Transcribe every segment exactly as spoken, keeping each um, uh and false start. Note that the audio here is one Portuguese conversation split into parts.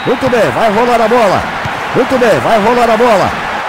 Muito bem, vai rolar a bola. Muito bem, vai rolar a bola.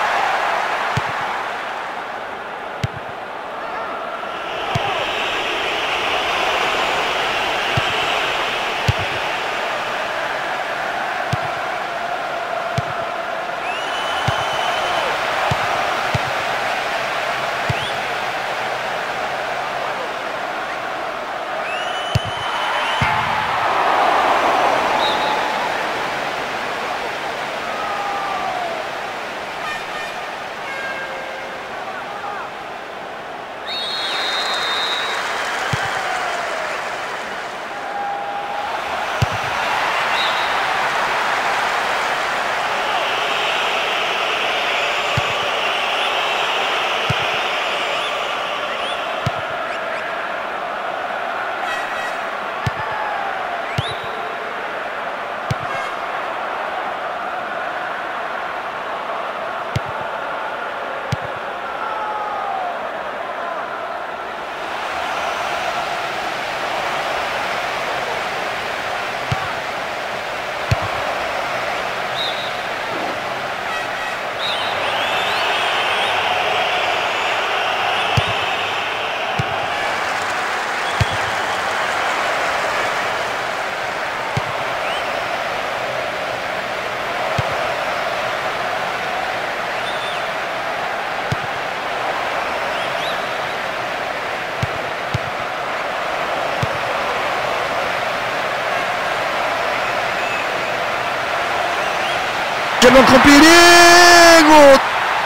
Chegou com perigo!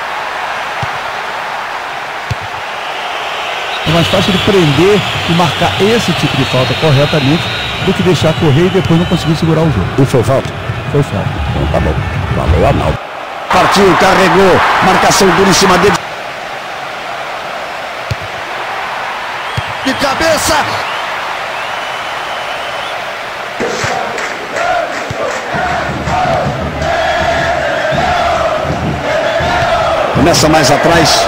É mais fácil de prender e marcar esse tipo de falta corretamente do que deixar correr e depois não conseguir segurar o jogo. E foi falta? Foi falta. Então tá bom. Valeu, Arnaldo. Partiu, carregou. Marcação dura em cima dele. De cabeça! Começa mais atrás.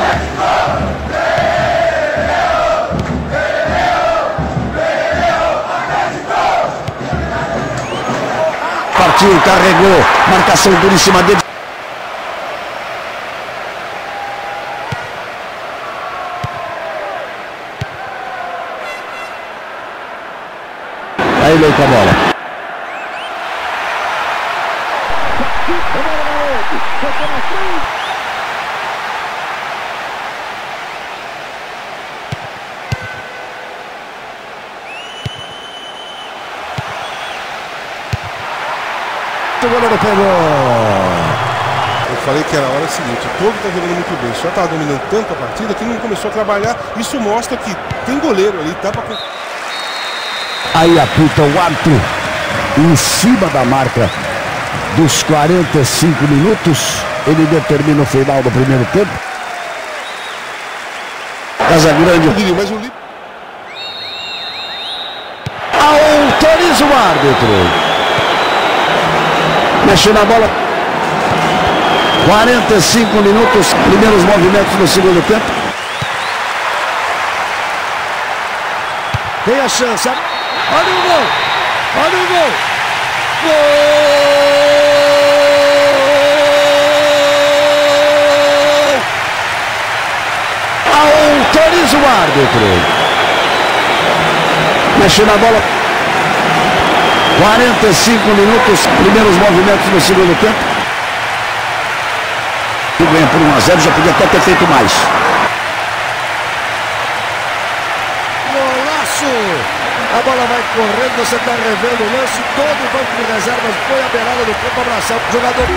Partiu, carregou. Marcação dura em cima dele. Aí ele com a bola. O goleiro pegou. Eu falei que era a hora seguinte, o Togo está jogando muito bem, só está dominando tanto a partida que não começou a trabalhar. Isso mostra que tem goleiro ali, dá pra... Aí apita o árbitro em cima da marca dos quarenta e cinco minutos. Ele determina o final do primeiro tempo. Casa Grande. Mas o li... Autoriza o árbitro. Mexeu na bola. quarenta e cinco minutos. Primeiros movimentos no segundo tempo. Tem a chance. Olha o gol. Olha o gol. Gol! Autoriza o árbitro. Mexeu na bola. quarenta e cinco minutos, primeiros movimentos no segundo tempo. E ganha por um a zero, já podia até ter feito mais. Golaço! A bola vai correndo, você está revendo o lance. Todo o banco de reservas foi à beirada do campo abraçar o jogador.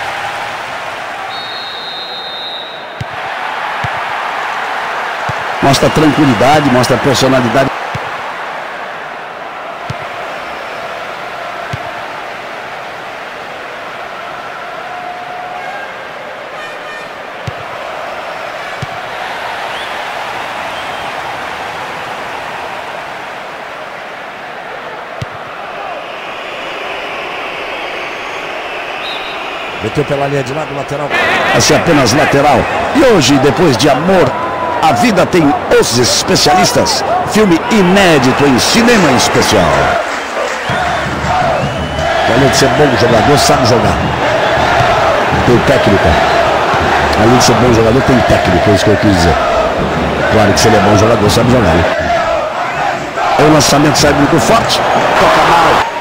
Mostra tranquilidade, mostra personalidade. Meteu pela linha de lado, lateral. Essa é apenas lateral. E hoje, depois de Amor, a Vida tem Os Especialistas. Filme inédito em cinema especial. Além de ser bom jogador, sabe jogar. Tem técnica. Além de ser bom jogador, tem técnica. É isso que eu quis dizer. Claro que se ele é bom jogador, sabe jogar, né? O lançamento sai muito forte. Toca mal.